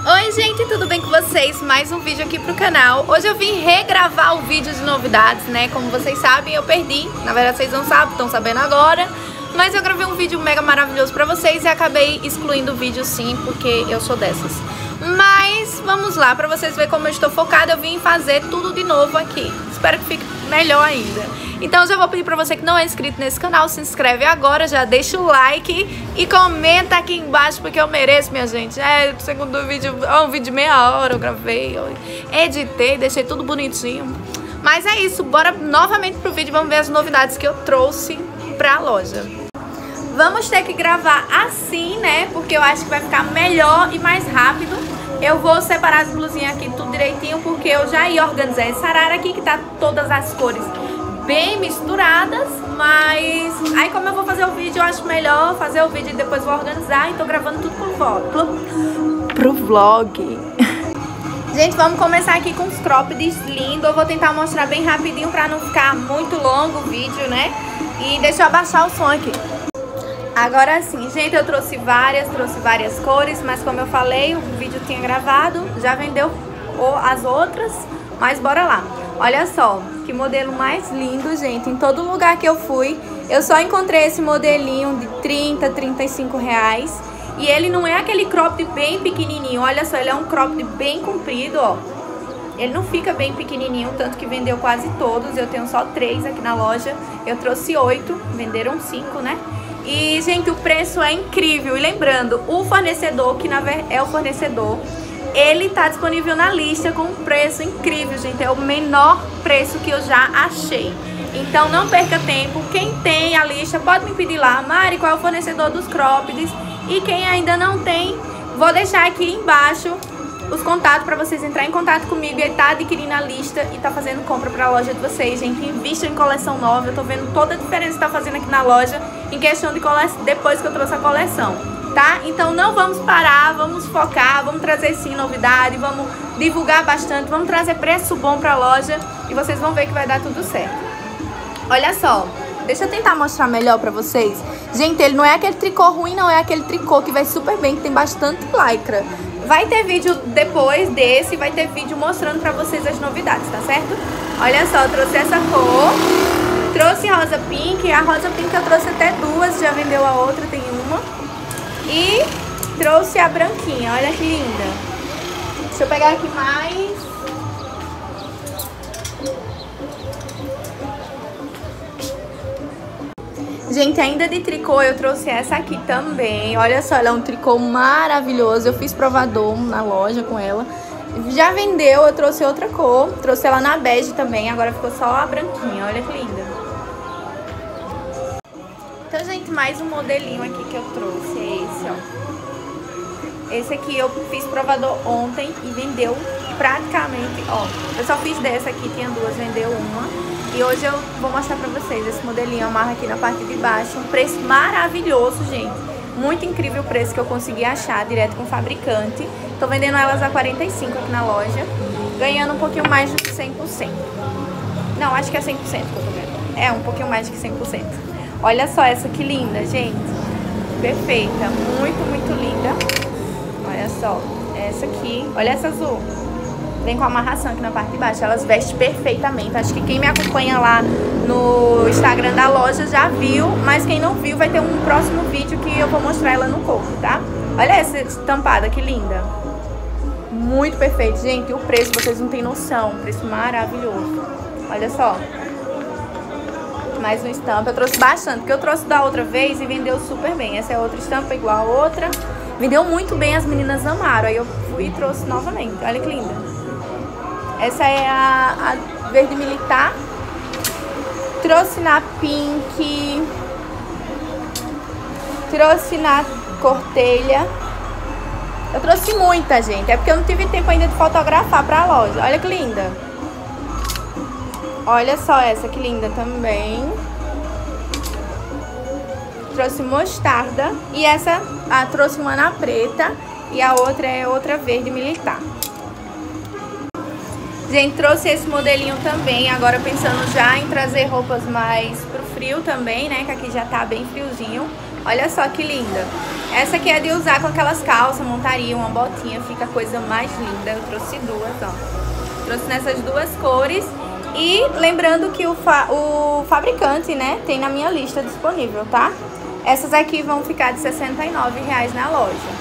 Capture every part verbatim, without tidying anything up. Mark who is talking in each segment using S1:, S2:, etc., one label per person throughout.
S1: Oi gente, tudo bem com vocês? Mais um vídeo aqui pro canal. Hoje eu vim regravar o vídeo de novidades, né? Como vocês sabem, eu perdi. Na verdade vocês não sabem, estão sabendo agora. Mas eu gravei um vídeo mega maravilhoso pra vocês e acabei excluindo o vídeo sim, porque eu sou dessas. Mas vamos lá, pra vocês verem como eu estou focada, eu vim fazer tudo de novo aqui. Espero que fique melhor ainda. Então já vou pedir pra você que não é inscrito nesse canal, se inscreve agora, já deixa o like e comenta aqui embaixo, porque eu mereço, minha gente. É, o segundo vídeo, é um vídeo de meia hora, eu gravei, eu editei, deixei tudo bonitinho. Mas é isso, bora novamente pro vídeo, vamos ver as novidades que eu trouxe pra loja. Vamos ter que gravar assim, né, porque eu acho que vai ficar melhor e mais rápido. Eu vou separar as blusinhas aqui tudo direitinho, porque eu já ia organizar essa arara aqui, que tá todas as cores bem misturadas, mas aí como eu vou fazer o vídeo, eu acho melhor fazer o vídeo e depois vou organizar, e tô gravando tudo pro vlog. Pro, pro vlog. Gente, vamos começar aqui com os croppeds lindos. Eu vou tentar mostrar bem rapidinho pra não ficar muito longo o vídeo, né? E deixa eu abaixar o som aqui. Agora sim, gente, eu trouxe várias, trouxe várias cores, mas como eu falei, o vídeo tinha gravado, já vendeu as outras, mas bora lá. Olha só, que modelo mais lindo, gente. Em todo lugar que eu fui, eu só encontrei esse modelinho de trinta, trinta e cinco reais. E ele não é aquele cropped bem pequenininho, olha só, ele é um cropped bem comprido, ó. Ele não fica bem pequenininho, tanto que vendeu quase todos. Eu tenho só três aqui na loja, eu trouxe oito, venderam cinco, né? E, gente, o preço é incrível. E lembrando, o fornecedor, que na verdade é o fornecedor, ele tá disponível na lista com um preço incrível, gente. É o menor preço que eu já achei. Então não perca tempo. Quem tem a lista pode me pedir lá: Mari, qual é o fornecedor dos croppeds? E quem ainda não tem, vou deixar aqui embaixo os contatos para vocês entrarem em contato comigo e tá adquirindo a lista e tá fazendo compra pra loja de vocês, gente. Invistam em coleção nova. Eu tô vendo toda a diferença que tá fazendo aqui na loja em questão de coleção, depois que eu trouxe a coleção, tá? Então não vamos parar, vamos focar, vamos trazer sim novidade, vamos divulgar bastante, vamos trazer preço bom pra loja e vocês vão ver que vai dar tudo certo. Olha só, deixa eu tentar mostrar melhor pra vocês. Gente, ele não é aquele tricô ruim, não, é aquele tricô que vai super bem, que tem bastante lycra. Vai ter vídeo depois desse, vai ter vídeo mostrando pra vocês as novidades, tá certo? Olha só, eu trouxe essa cor, trouxe rosa pink, a rosa pink eu trouxe até duas, já vendeu a outra, tem uma. E trouxe a branquinha, olha que linda. Deixa eu pegar aqui mais. Gente, ainda de tricô eu trouxe essa aqui também. Olha só, ela é um tricô maravilhoso. Eu fiz provador na loja com ela. Já vendeu, eu trouxe outra cor. Trouxe ela na bege também, agora ficou só a branquinha. Olha que linda. Então, gente, mais um modelinho aqui que eu trouxe. É esse, ó. Esse aqui eu fiz provador ontem e vendeu praticamente, ó. Eu só fiz dessa aqui, tinha duas, vendeu uma. E hoje eu vou mostrar pra vocês esse modelinho, amarra aqui na parte de baixo. Um preço maravilhoso, gente. Muito incrível o preço que eu consegui achar direto com o fabricante. Tô vendendo elas a quarenta e cinco aqui na loja, ganhando um pouquinho mais de cem por cento. Não, acho que é cem por cento que eu tô vendo. É, um pouquinho mais de cem por cento. Olha só essa que linda, gente. Perfeita, muito, muito linda. Olha só, essa aqui. Olha essa azul. Vem com amarração aqui na parte de baixo. Elas vestem perfeitamente. Acho que quem me acompanha lá no Instagram da loja já viu, mas quem não viu vai ter um próximo vídeo que eu vou mostrar ela no corpo, tá? Olha essa estampada, que linda. Muito perfeito, gente. E o preço, vocês não têm noção. Preço maravilhoso. Olha só. Mais uma estampa. Eu trouxe bastante, porque eu trouxe da outra vez e vendeu super bem. Essa é outra estampa igual a outra. Vendeu muito bem, as meninas amaram. Aí eu fui e trouxe novamente. Olha que linda. Essa é a, a verde militar. Trouxe na pink. Trouxe na cortelha. Eu trouxe muita, gente. É porque eu não tive tempo ainda de fotografar pra loja. Olha que linda. Olha só essa, que linda também. Trouxe mostarda. E essa, ah, trouxe uma na preta. E a outra é outra verde militar. Gente, trouxe esse modelinho também, agora pensando já em trazer roupas mais pro frio também, né, que aqui já tá bem friozinho. Olha só que linda. Essa aqui é de usar com aquelas calças, montaria, uma botinha, fica a coisa mais linda. Eu trouxe duas, ó. Trouxe nessas duas cores. E lembrando que o, fa o fabricante, né, tem na minha lista disponível, tá? Essas aqui vão ficar de sessenta e nove reais na loja.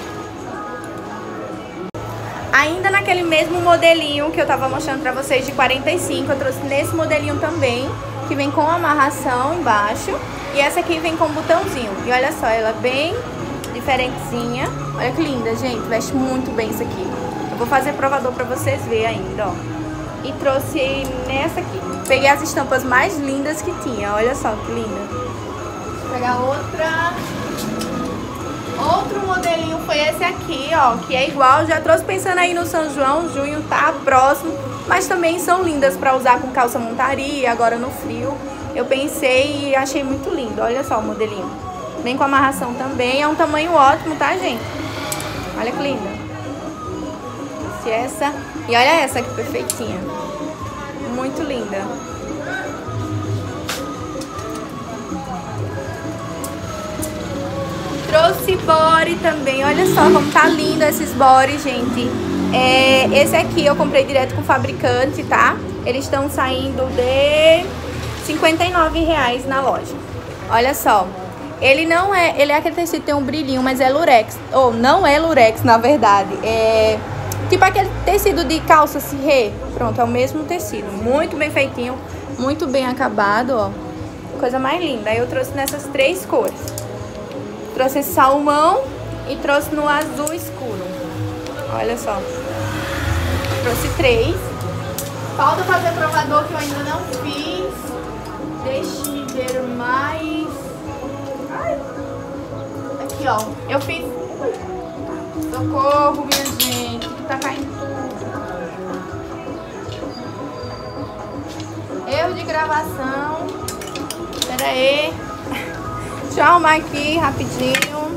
S1: Ainda naquele mesmo modelinho que eu tava mostrando pra vocês de quarenta e cinco, eu trouxe nesse modelinho também, que vem com amarração embaixo. E essa aqui vem com botãozinho. E olha só, ela é bem diferentezinha. Olha que linda, gente. Veste muito bem isso aqui. Eu vou fazer provador pra vocês verem ainda, ó. E trouxe nessa aqui. Peguei as estampas mais lindas que tinha. Olha só que linda. Vou pegar outra. Outro modelinho foi esse aqui, ó. Que é igual. Já trouxe pensando aí no São João. Junho tá próximo. Mas também são lindas pra usar com calça montaria. Agora no frio. Eu pensei e achei muito lindo. Olha só o modelinho. Vem com amarração também. É um tamanho ótimo, tá, gente? Olha que linda. Esse, essa. E olha essa que perfeitinha. Muito linda. Trouxe body também. Olha só como tá lindo esses body, gente. É, esse aqui eu comprei direto com o fabricante, tá? Eles estão saindo de cinquenta e nove reais na loja. Olha só. Ele não é... Ele é aquele tecido que tem um brilhinho, mas é lurex. Ou não é lurex, na verdade. É tipo aquele tecido de calça cirrê. Pronto, é o mesmo tecido. Muito bem feitinho. Muito bem acabado, ó. Coisa mais linda. Aí eu trouxe nessas três cores. Trouxe esse salmão e trouxe no azul escuro. Olha só. Trouxe três. Falta fazer provador que eu ainda não fiz. Deixe-me ver mais. Ai. Aqui, ó. Eu fiz... Socorro, minha gente. Que tá caindo tudo. Erro de gravação. Pera aí. Deixa eu arrumar aqui rapidinho.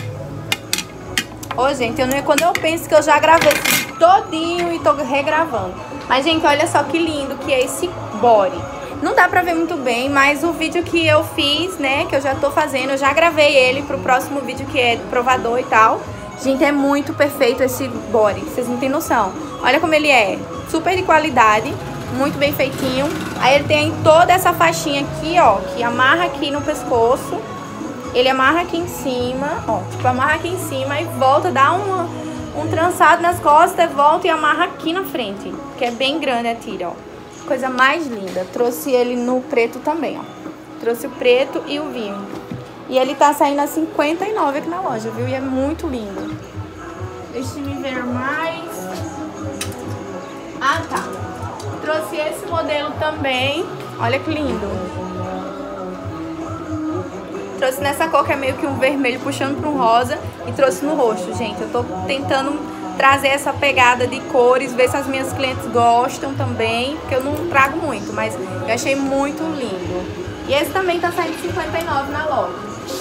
S1: Ô, gente, eu não... quando eu penso que eu já gravei esse todinho e tô regravando. Mas, gente, olha só que lindo que é esse body. Não dá pra ver muito bem, mas o vídeo que eu fiz, né, que eu já tô fazendo, eu já gravei ele pro próximo vídeo que é provador e tal. Gente, é muito perfeito esse body, vocês não têm noção. Olha como ele é, super de qualidade, muito bem feitinho. Aí ele tem toda essa faixinha aqui, ó, que amarra aqui no pescoço. Ele amarra aqui em cima, ó, tipo, amarra aqui em cima e volta, dá uma, um trançado nas costas, volta e amarra aqui na frente, que é bem grande a tira, ó. Coisa mais linda. Trouxe ele no preto também, ó. Trouxe o preto e o vinho. E ele tá saindo a cinquenta e nove aqui na loja, viu? E é muito lindo. Deixa eu ver mais. Ah, tá. Trouxe esse modelo também. Olha que lindo. Trouxe nessa cor que é meio que um vermelho puxando para um rosa. E trouxe no roxo, gente. Eu tô tentando trazer essa pegada de cores, ver se as minhas clientes gostam também, porque eu não trago muito, mas eu achei muito lindo. E esse também tá saindo cinquenta e nove na loja.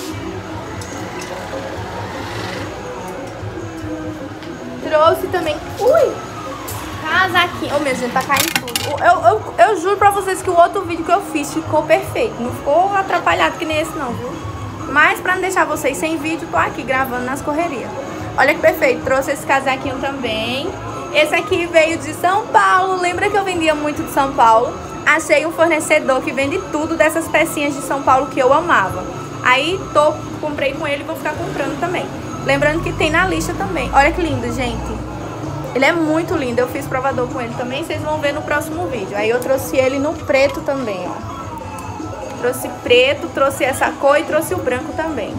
S1: Trouxe também... Ui! Casaquinho. Ô, minha gente, tá caindo tudo. Eu, eu, eu juro pra vocês que o outro vídeo que eu fiz ficou perfeito. Não ficou atrapalhado que nem esse não, viu? Mas pra não deixar vocês sem vídeo, tô aqui gravando nas correrias. Olha que perfeito, trouxe esse casaquinho também. Esse aqui veio de São Paulo. Lembra que eu vendia muito de São Paulo? Achei um fornecedor que vende tudo dessas pecinhas de São Paulo que eu amava. Aí tô, comprei com ele e vou ficar comprando também. Lembrando que tem na lista também. Olha que lindo, gente. Ele é muito lindo. Eu fiz provador com ele também, vocês vão ver no próximo vídeo. Aí eu trouxe ele no preto também, ó. Trouxe preto, trouxe essa cor e trouxe o branco também.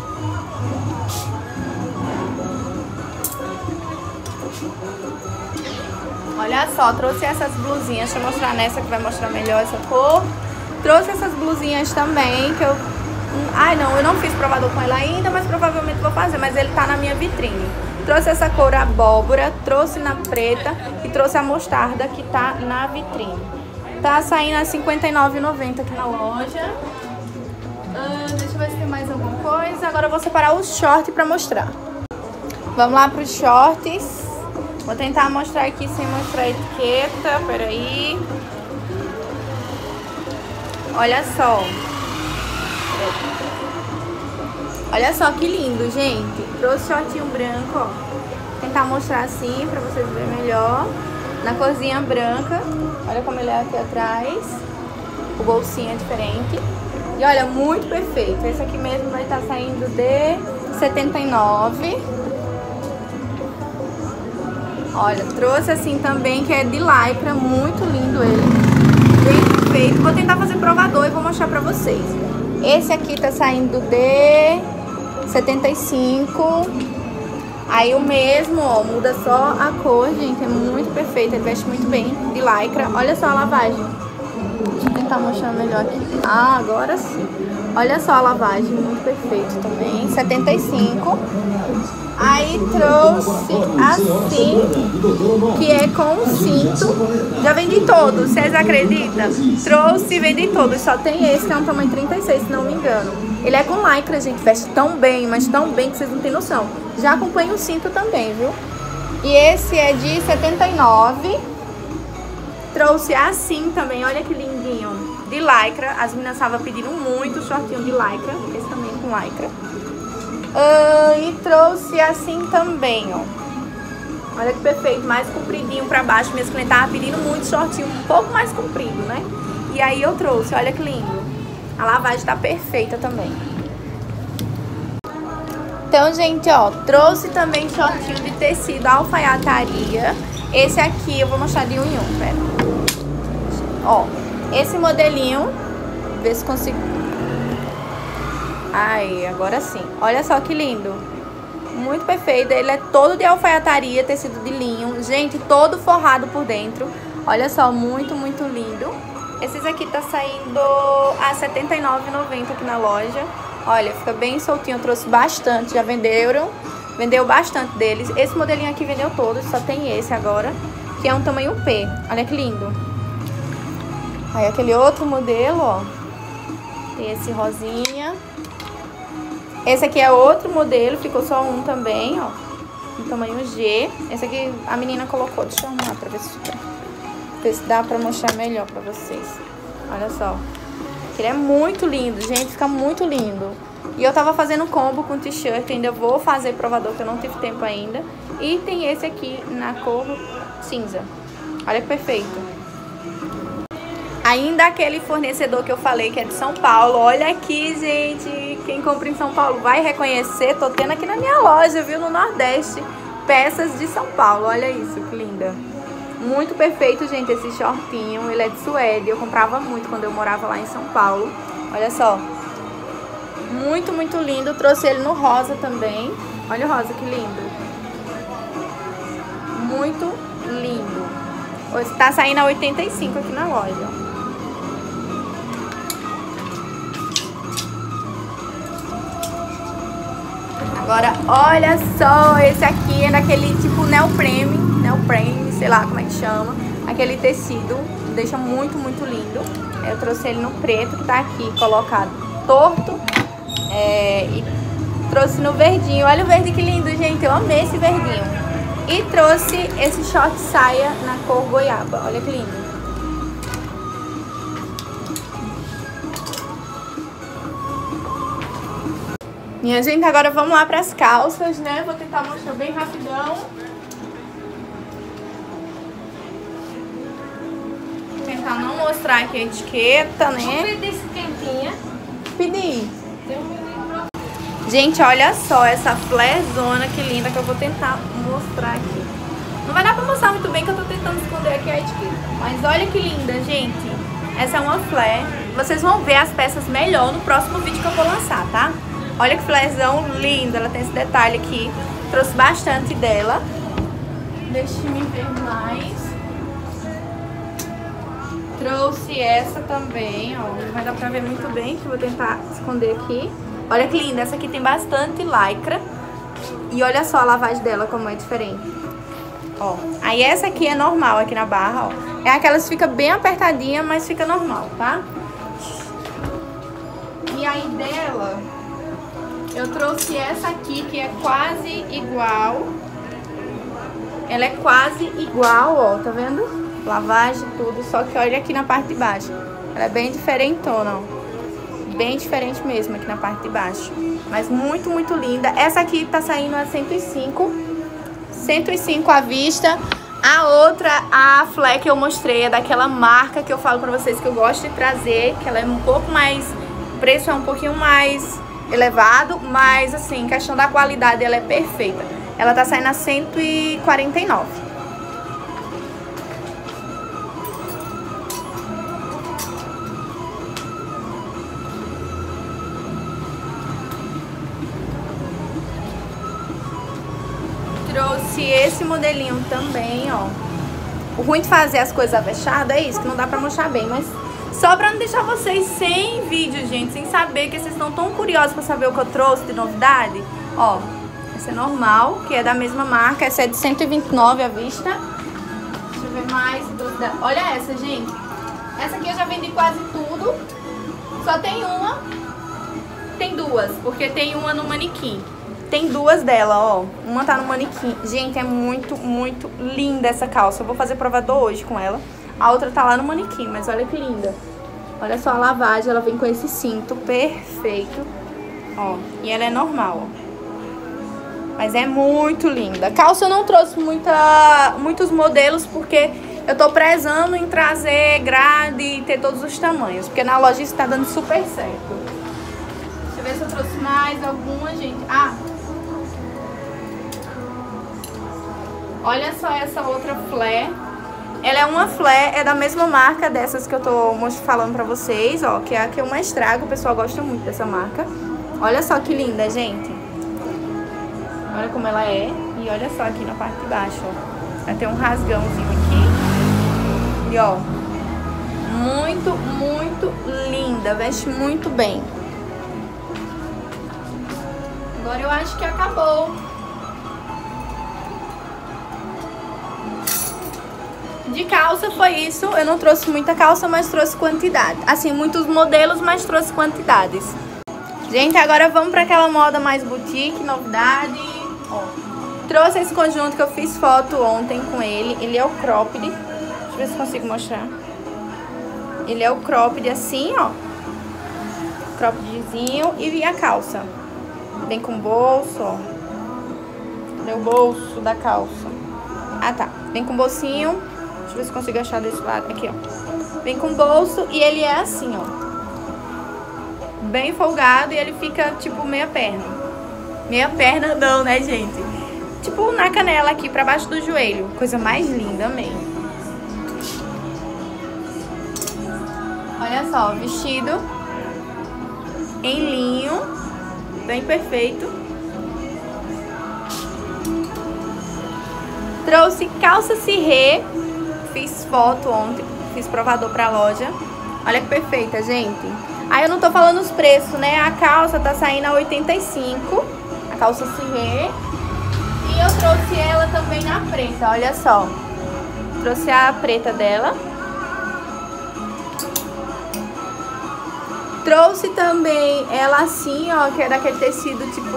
S1: Olha só, trouxe essas blusinhas, deixa eu mostrar nessa que vai mostrar melhor essa cor. Trouxe essas blusinhas também, que eu... Ai, não, eu não fiz provador com ela ainda, mas provavelmente vou fazer, mas ele tá na minha vitrine. Trouxe essa cor abóbora, trouxe na preta e trouxe a mostarda que tá na vitrine. Tá saindo a cinquenta e nove reais e noventa centavos aqui na loja. Ah, deixa eu ver se tem mais alguma coisa. Agora eu vou separar os shorts pra mostrar. Vamos lá pros shorts. Vou tentar mostrar aqui sem mostrar a etiqueta, peraí. Olha só. Olha só que lindo, gente. Trouxe shortinho branco, ó. Vou tentar mostrar assim pra vocês verem melhor. Na corzinha branca. Olha como ele é aqui atrás. O bolsinho é diferente. E olha, muito perfeito. Esse aqui mesmo vai estar saindo de setenta e nove. Olha, trouxe assim também, que é de lycra. Muito lindo ele. Bem perfeito. Vou tentar fazer provador e vou mostrar pra vocês. Esse aqui tá saindo de setenta e cinco. Aí o mesmo, ó, muda só a cor, gente. É muito perfeito. Ele veste muito bem de lycra. Olha só a lavagem. Deixa eu tentar mostrar melhor aqui. Ah, agora sim. Olha só a lavagem, muito perfeito também. setenta e cinco. Aí trouxe assim, que é com cinto. Já vendi todos, vocês acreditam? Trouxe e vendi todos. Só tem esse, que é um tamanho trinta e seis, se não me engano. Ele é com lycra, gente. Veste tão bem, mas tão bem que vocês não têm noção. Já acompanha o cinto também, viu? E esse é de setenta e nove. Trouxe assim também, olha que lindinho. De lycra, as meninas estavam pedindo muito shortinho de lycra. Esse também com lycra. Uh, e trouxe assim também, ó. Olha que perfeito, mais compridinho pra baixo. Minhas clientes estavam pedindo muito shortinho, um pouco mais comprido, né? E aí eu trouxe, olha que lindo. A lavagem tá perfeita também. Então, gente, ó, trouxe também shortinho de tecido alfaiataria. Esse aqui eu vou mostrar de um em um, pera. Ó, esse modelinho, ver se consigo. Aí, agora sim. Olha só que lindo. Muito perfeito. Ele é todo de alfaiataria, tecido de linho. Gente, todo forrado por dentro. Olha só, muito, muito lindo. Esses aqui tá saindo a setenta e nove reais e noventa centavos aqui na loja. Olha, fica bem soltinho. Eu trouxe bastante, já venderam. Vendeu bastante deles. Esse modelinho aqui vendeu todos, só tem esse agora, que é um tamanho P. Olha que lindo. Aí aquele outro modelo, ó. Tem esse rosinha. Esse aqui é outro modelo, ficou só um também, ó. No tamanho G. Esse aqui a menina colocou, deixa eu arrumar pra ver se, ver se dá pra mostrar melhor pra vocês. Olha só. Ele é muito lindo, gente, fica muito lindo. E eu tava fazendo combo com t-shirt, ainda vou fazer provador, que eu não tive tempo ainda. E tem esse aqui na cor cinza. Olha que perfeito. Ainda aquele fornecedor que eu falei que é de São Paulo. Olha aqui, gente. Quem compra em São Paulo vai reconhecer. Tô tendo aqui na minha loja, viu? No Nordeste. Peças de São Paulo. Olha isso, que linda. Muito perfeito, gente, esse shortinho. Ele é de suede. Eu comprava muito quando eu morava lá em São Paulo. Olha só. Muito, muito lindo. Trouxe ele no rosa também. Olha o rosa, que lindo. Muito lindo. Tá saindo a oitenta e cinco aqui na loja. Agora, olha só, esse aqui é daquele tipo neoprene, neoprene, sei lá como é que chama. Aquele tecido, deixa muito, muito lindo. Eu trouxe ele no preto, que tá aqui colocado torto. É, e trouxe no verdinho. Olha o verde que lindo, gente, eu amei esse verdinho. E trouxe esse short saia na cor goiaba, olha que lindo. Minha gente, agora vamos lá para as calças, né? Vou tentar mostrar bem rapidão. Vou tentar não mostrar aqui a etiqueta, né?
S2: Vou pedir esse quentinha.
S1: Pedi. Gente, olha só essa flarzona que linda que eu vou tentar mostrar aqui. Não vai dar pra mostrar muito bem que eu tô tentando esconder aqui a etiqueta. Mas olha que linda, gente. Essa é uma flare. Vocês vão ver as peças melhor no próximo vídeo que eu vou lançar, tá? Olha que flarzão linda, ela tem esse detalhe aqui. Trouxe bastante dela. Deixa-me ver mais. Trouxe essa também, ó. Não vai dar pra ver muito bem, que eu vou tentar esconder aqui. Olha que linda, essa aqui tem bastante lycra. E olha só a lavagem dela, como é diferente. Ó, aí essa aqui é normal aqui na barra, ó. É aquelas que fica bem apertadinha, mas fica normal, tá? E aí dela... eu trouxe essa aqui, que é quase igual. Ela é quase igual, ó, tá vendo? Lavagem, tudo, só que olha aqui na parte de baixo. Ela é bem diferentona, ó. Bem diferente mesmo aqui na parte de baixo. Mas muito, muito linda. Essa aqui tá saindo a cento e cinco. cento e cinco à vista. A outra, a flare que eu mostrei, é daquela marca que eu falo pra vocês que eu gosto de trazer, que ela é um pouco mais... O preço é um pouquinho mais elevado, mas assim, questão da qualidade, ela é perfeita. Ela tá saindo a cento e quarenta e nove. Trouxe esse modelinho também, ó. O ruim de fazer as coisas avechadas é isso, que não dá pra mostrar bem, mas só pra não deixar vocês sem vídeo, gente, sem saber, que vocês estão tão curiosos pra saber o que eu trouxe de novidade. Ó, essa é normal, que é da mesma marca, essa é de cento e vinte e nove à vista. Deixa eu ver mais. Olha essa, gente. Essa aqui eu já vendi quase tudo. Só tem uma. Tem duas, porque tem uma no manequim. Tem duas dela, ó. Uma tá no manequim. Gente, é muito, muito linda essa calça. Eu vou fazer provador hoje com ela. A outra tá lá no manequim, mas olha que linda. Olha só a lavagem, ela vem com esse cinto perfeito. Ó, e ela é normal, ó. Mas é muito linda. Calça eu não trouxe muita, muitos modelos, porque eu tô prezando em trazer grade e ter todos os tamanhos. Porque na loja isso tá dando super certo. Deixa eu ver se eu trouxe mais alguma, gente. Ah! Olha só essa outra flare. Ela é uma flare, é da mesma marca dessas que eu tô falando pra vocês, ó. Que é a que eu mais trago, o pessoal gosta muito dessa marca. Olha só que linda, gente. Olha como ela é. E olha só aqui na parte de baixo, ó. Ela tem um rasgãozinho aqui. E ó, muito, muito linda. Veste muito bem. Agora eu acho que acabou. De calça foi isso. Eu não trouxe muita calça, mas trouxe quantidade. Assim, muitos modelos, mas trouxe quantidades. Gente, agora vamos para aquela moda mais boutique, novidade. Ó, trouxe esse conjunto que eu fiz foto ontem com ele. Ele é o cropped. Deixa eu ver se consigo mostrar. Ele é o cropped assim, ó. Croppedzinho. E a calça. Vem com bolso, ó. Cadê o bolso da calça? Ah, tá. Vem com bolsinho. Deixa eu ver se consigo achar desse lado. Aqui, ó. Vem com bolso e ele é assim, ó. Bem folgado e ele fica, tipo, meia perna. Meia perna não, né, gente? Tipo, na canela aqui, pra baixo do joelho. Coisa mais linda, amei. Olha só, vestido em linho. Bem perfeito. Trouxe calça cirrê. Fiz foto ontem, fiz provador pra loja. Olha que perfeita, gente. Aí eu não tô falando os preços, né? A calça tá saindo a oitenta e cinco. A calça cirrê. E eu trouxe ela também na preta, olha só. Trouxe a preta dela. Trouxe também ela assim, ó, que é daquele tecido tipo...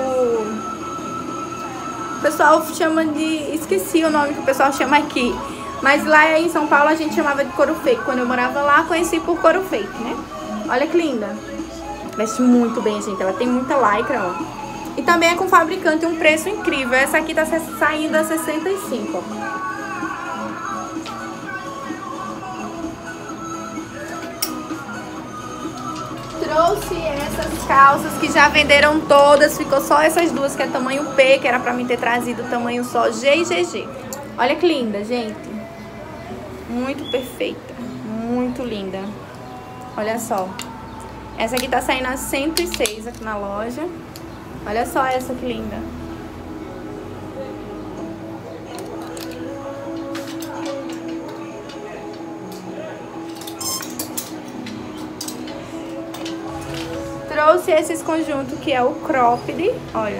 S1: O pessoal chama de... Esqueci o nome que o pessoal chama aqui. Mas lá em São Paulo a gente chamava de couro fake. Quando eu morava lá, conheci por couro fake, né? Olha que linda. Veste muito bem, gente. Ela tem muita lycra, ó. E também é com fabricante, um preço incrível. Essa aqui tá saindo a sessenta e cinco, ó. Trouxe essas calças que já venderam todas. Ficou só essas duas, que é tamanho P, que era pra mim ter trazido tamanho só G e G G. Olha que linda, gente. Muito perfeita. Muito linda. Olha só. Essa aqui tá saindo a cento e seis aqui na loja. Olha só essa que linda. Trouxe esses conjuntos que é o cropped, olha.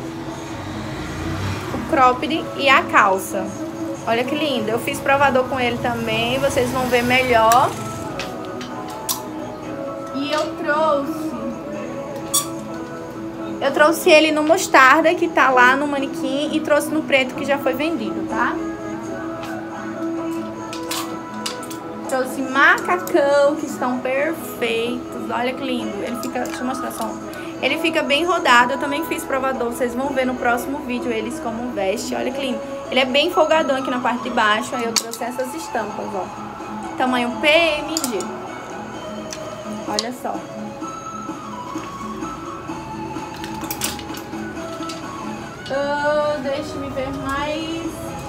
S1: O cropped e a calça. Olha que lindo. Eu fiz provador com ele também, vocês vão ver melhor. E eu trouxe... Eu trouxe ele no mostarda, que tá lá no manequim, e trouxe no preto, que já foi vendido, tá? Trouxe macacão, que estão perfeitos. Olha que lindo. Ele fica... Deixa eu mostrar só. Ele fica bem rodado, eu também fiz provador, vocês vão ver no próximo vídeo eles como veste. Olha que lindo. Ele é bem folgadão aqui na parte de baixo, aí eu trouxe essas estampas, ó. Tamanho P M G. Olha só. Uh, deixa-me ver mais.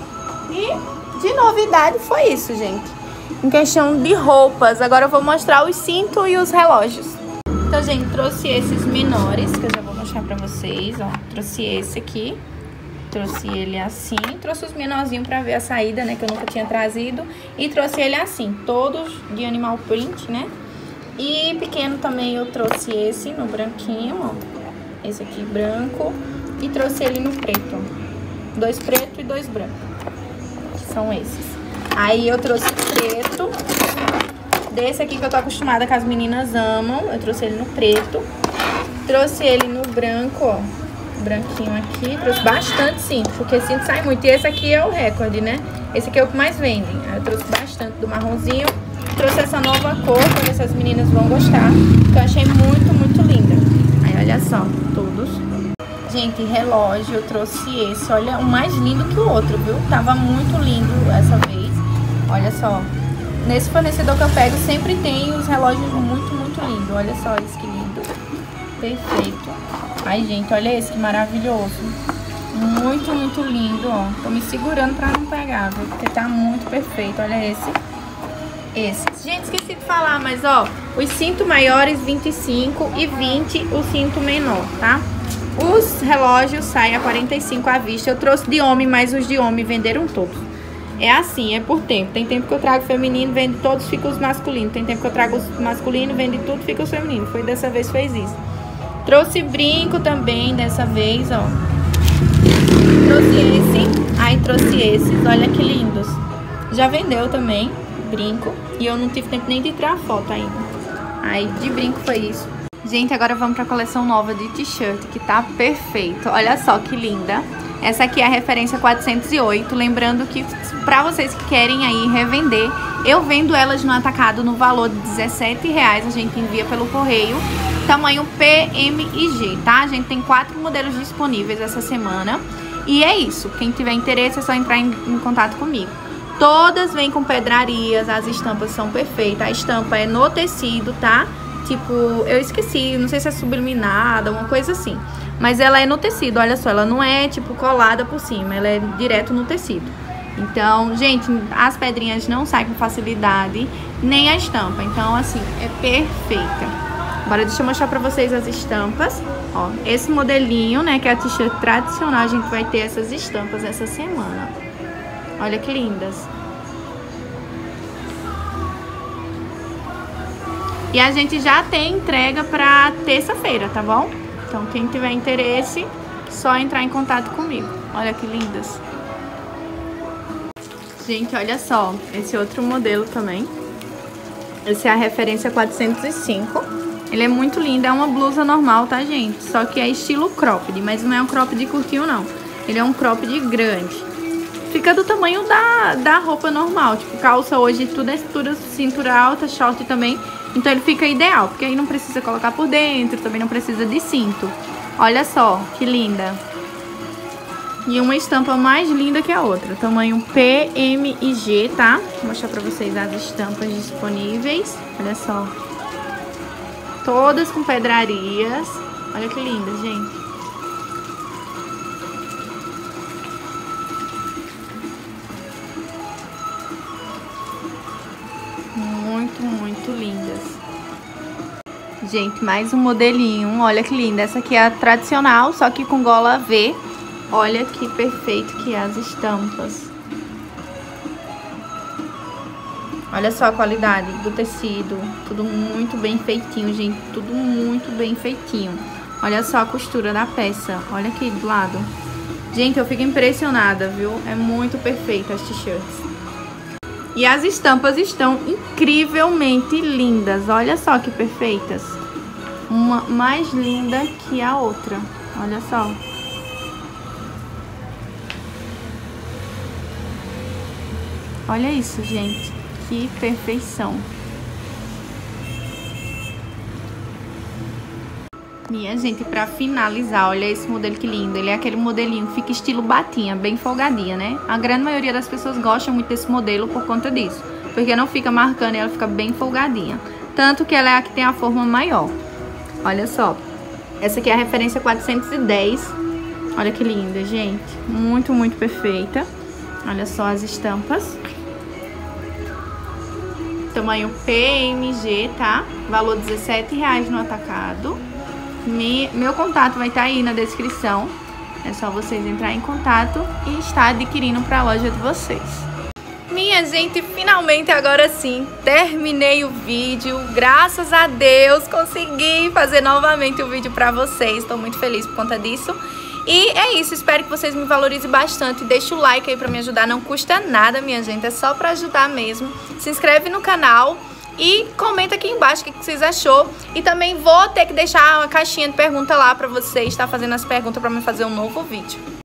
S1: E de novidade foi isso, gente. Em questão de roupas, agora eu vou mostrar os cintos e os relógios. Então, gente, trouxe esses menores, que eu já vou mostrar pra vocês, ó. Trouxe esse aqui. Trouxe ele assim. Trouxe os menorzinhos pra ver a saída, né, que eu nunca tinha trazido. E trouxe ele assim, todos de animal print, né. E pequeno também eu trouxe esse no branquinho, ó. Esse aqui branco. E trouxe ele no preto, ó. Dois pretos e dois brancos. São esses. Aí eu trouxe preto. Desse aqui que eu tô acostumada, que as meninas amam. Eu trouxe ele no preto. Trouxe ele no branco, ó. Branquinho aqui. Trouxe bastante cinto, porque cinto sai muito. E esse aqui é o recorde, né? Esse aqui é o que mais vendem. Aí eu trouxe bastante do marronzinho. Trouxe essa nova cor, pra ver se as meninas vão gostar. Que eu achei muito, muito linda. Aí olha só, todos. Gente, relógio, eu trouxe esse. Olha, um mais lindo que o outro, viu? Tava muito lindo essa vez. Olha só. Nesse fornecedor que eu pego, sempre tem os relógios muito, muito lindos. Olha só esse que lindo. Perfeito. Ai, gente, olha esse que maravilhoso. Muito, muito lindo, ó. Tô me segurando pra não pegar, viu? Porque tá muito perfeito. Olha esse. Esse. Gente, esqueci de falar, mas, ó, os cintos maiores, vinte e cinco e vinte o cinto menor, tá? Os relógios saem a quarenta e cinco à vista. Eu trouxe de homem, mas os de homem venderam todos. É assim, é por tempo. Tem tempo que eu trago feminino, vende todos, fica os masculinos. Tem tempo que eu trago os masculinos, vende tudo, fica os femininos. Foi dessa vez, fez isso. Trouxe brinco também, dessa vez, ó. Trouxe esse, aí trouxe esses, olha que lindos. Já vendeu também, brinco. E eu não tive tempo nem de tirar foto ainda. Aí, de brinco foi isso. Gente, agora vamos pra coleção nova de t-shirt, que tá perfeito. Olha só que linda. Essa aqui é a referência quatrocentos e oito. Lembrando que pra vocês que querem aí revender, eu vendo elas no atacado no valor de dezessete reais. A gente envia pelo correio. Tamanho P, M e G, tá? A gente tem quatro modelos disponíveis essa semana. E é isso. Quem tiver interesse é só entrar em, em contato comigo. Todas vêm com pedrarias, as estampas são perfeitas. A estampa é no tecido, tá? Tipo, eu esqueci, não sei se é subliminada, uma coisa assim. Mas ela é no tecido, olha só, ela não é tipo colada por cima, ela é direto no tecido. Então, gente, as pedrinhas não saem com facilidade, nem a estampa. Então, assim, é perfeita. Agora deixa eu mostrar pra vocês as estampas. Ó, esse modelinho, né, que é a t-shirt tradicional, a gente vai ter essas estampas essa semana. Olha que lindas. E a gente já tem entrega pra terça-feira, tá bom? Então, quem tiver interesse, só entrar em contato comigo. Olha que lindas. Gente, olha só. Esse outro modelo também. Esse é a referência quatrocentos e cinco. Ele é muito lindo. É uma blusa normal, tá, gente? Só que é estilo cropped. Mas não é um cropped curtinho, não. Ele é um cropped grande. Fica do tamanho da, da roupa normal. Tipo, calça hoje, tudo é tudo cintura alta, short também. Então ele fica ideal, porque aí não precisa colocar por dentro, também não precisa de cinto. Olha só, que linda. E uma estampa mais linda que a outra. Tamanho P, M e G, tá? Vou mostrar pra vocês as estampas disponíveis. Olha só. Todas com pedrarias. Olha que linda, gente. Muito, muito lindas. Gente, mais um modelinho. Olha que linda. Essa aqui é a tradicional, só que com gola V. Olha que perfeito que é as estampas. Olha só a qualidade do tecido. Tudo muito bem feitinho, gente. Tudo muito bem feitinho. Olha só a costura da peça. Olha aqui do lado. Gente, eu fico impressionada, viu? É muito perfeita as t-shirts. E as estampas estão incrivelmente lindas. Olha só que perfeitas. Uma mais linda que a outra. Olha só. Olha isso, gente. Que perfeição. Minha gente, pra finalizar, olha esse modelo que lindo. Ele é aquele modelinho que fica estilo batinha, bem folgadinha, né? A grande maioria das pessoas gosta muito desse modelo por conta disso, porque não fica marcando e ela fica bem folgadinha. Tanto que ela é a que tem a forma maior. Olha só. Essa aqui é a referência quatrocentos e dez. Olha que linda, gente. Muito, muito perfeita. Olha só as estampas. Tamanho P M G, tá? Valor dezessete reais no atacado. Me, meu contato vai estar aí na descrição. É só vocês entrarem em contato e estar adquirindo para a loja de vocês. Minha gente, finalmente agora sim, terminei o vídeo. Graças a Deus, consegui fazer novamente o vídeo para vocês. Estou muito feliz por conta disso. E é isso, espero que vocês me valorizem bastante. Deixa o like aí pra me ajudar, não custa nada, minha gente, é só pra ajudar mesmo. Se inscreve no canal e comenta aqui embaixo o que vocês achou. E também vou ter que deixar uma caixinha de pergunta lá pra vocês estar fazendo as perguntas pra me fazer um novo vídeo.